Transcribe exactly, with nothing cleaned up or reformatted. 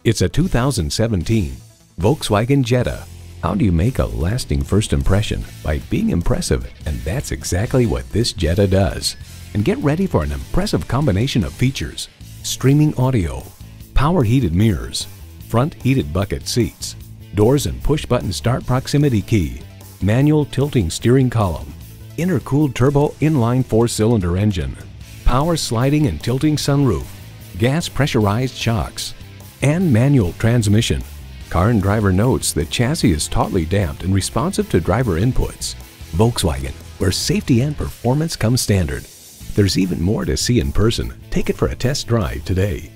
It's a two thousand seventeen Volkswagen Jetta. How do you make a lasting first impression? By being impressive, and that's exactly what this Jetta does. And get ready for an impressive combination of features: streaming audio, power heated mirrors, front heated bucket seats, doors and push-button start proximity key, manual tilting steering column, intercooled turbo inline four-cylinder engine, power sliding and tilting sunroof, gas pressurized shocks, and manual transmission. Car and Driver notes the chassis is tautly damped and responsive to driver inputs. Volkswagen, where safety and performance come standard. There's even more to see in person. Take it for a test drive today.